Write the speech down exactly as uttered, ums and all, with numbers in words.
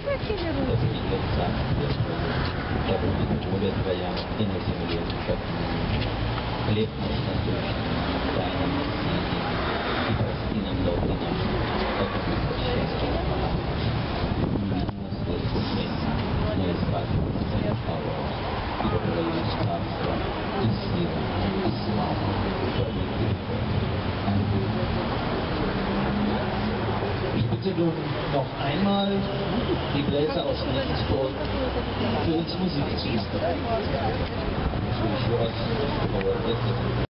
Der будет более твоя и на земле, как на небе. Хлеб наш насущный, дай нам сегодня, и прости нам долги наши, как и мы прощаем. Не веди нас в искушение, но избави нас от лукавого, ибо Твое царство, и сила, и слава, во веки веков. Аминь. Ich bitte nun noch einmal die Bläser aus Regensburg für uns Musik zu machen.